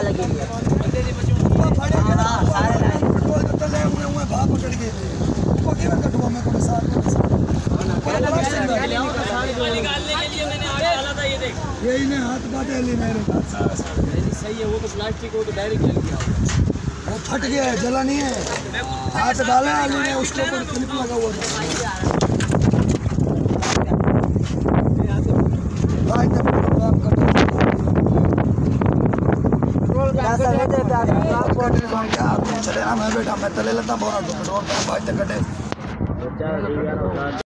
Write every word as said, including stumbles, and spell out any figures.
लगी है वो फड़े के ना सारे पेट्रोल तो तले हुए हुए भाव पकड़ के वो के मैं कटवा मैं को साथ में निकालने के लिए मैंने आगे डाला था। ये देख यही ने हाथ बाटे ले मेरे सारा सारा सही है। वो तो प्लास्टिक वो तो डायरेक्ट जल गया, वो फट गया है, जला नहीं है। हाथ डाला अली ने उसके ऊपर क्लिप लगा हुआ था। भाई जब काम करते चले ना मैं बेटा मैं तले लेता बोरा पेट्रोल भाई तक कटे।